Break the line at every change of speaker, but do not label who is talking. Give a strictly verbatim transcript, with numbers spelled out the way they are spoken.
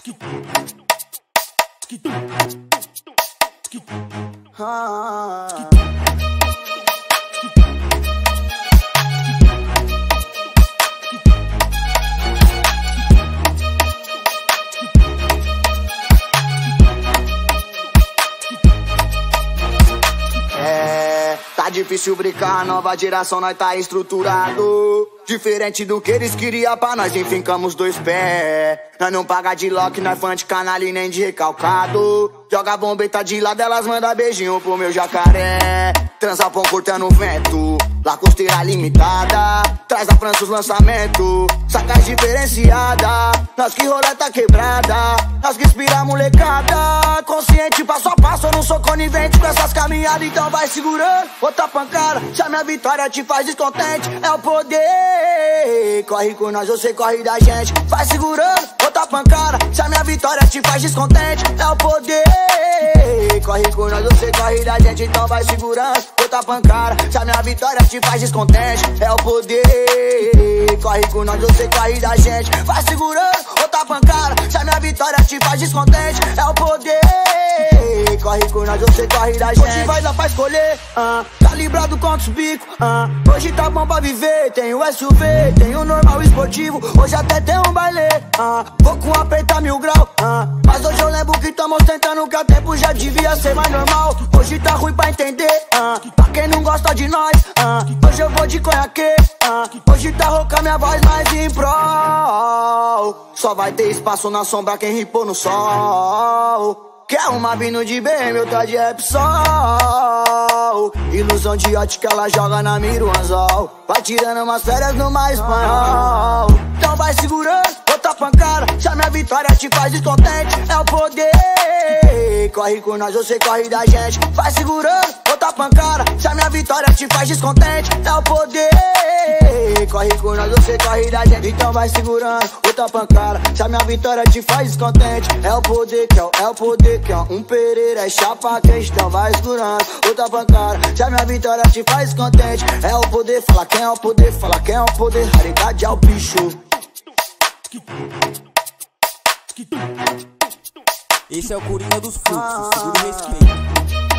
Ah. É, tá difícil brincar, nova geração nós tá estruturado. Diferente do que eles queriam pra nós, enfim, ficamos dois pés. Nós não paga de lock, nós fã de canalha e nem de recalcado. Joga bombeta de lado, elas mandam beijinho pro meu jacaré. Transa pão cortando vento, lá costeira limitada. Traz da França os lançamentos, sacas diferenciada. Nós que roleta quebrada, nós que inspira a molecada. Consciente passo a passo, eu não sou conivente com essas caminhadas. Então vai segurando, outra pancada. Se a minha vitória te faz descontente, é o poder. Corre com nós, você corre da gente. Vai segurando, outra pancada. Se a minha vitória te faz descontente, é o poder. Corre com nós, você corre da gente. Então vai segurando, outra pancada. Se a minha vitória te faz descontente, é o poder. Corre com nós, você corre da gente. Vai segurando, outra pancada. Se a minha vitória te faz descontente, é o poder. Corre com nós, você corre da gente. Hoje vai dar pra escolher, ah, calibrado contra os bicos, ah. Hoje tá bom pra viver, tem o S U V, tem o normal esportivo. Hoje até tem um baile, ah. Vou com apertar mil grau, ah. Mas hoje eu lembro que tamo ostentando que a tempo já devia ser mais normal. Hoje tá ruim pra entender, ah. Pra quem não gosta de nós, ah. Hoje eu vou de conhaque, ah. Hoje tá rouca minha voz mais em prol. Só vai ter espaço na sombra quem ripou no sol. Quer uma vindo de B M, eu tá de Repsol. Ilusão de ótica, ela joga na mira o anzol. Vai tirando umas férias no mar espanhol. Então vai segurando, outra pancada. Se a minha vitória te faz descontente, é o poder. Corre com nós, você corre da gente. Vai segurando, outra pancada. Se a minha vitória te faz descontente, é o poder. Corre com nós, você corre da gente. Então vai segurando, outra pancada. Se a minha vitória te faz descontente, é o poder, que é o, é o poder, que é um Pereira, é chapa quente. Então vai segurando, outra pancada. Se a minha vitória te faz descontente, é o poder. Fala quem é o poder, fala quem é o poder. Raridade é o bicho.
Esse é o Coringa dos Fluxos, segura o respeito.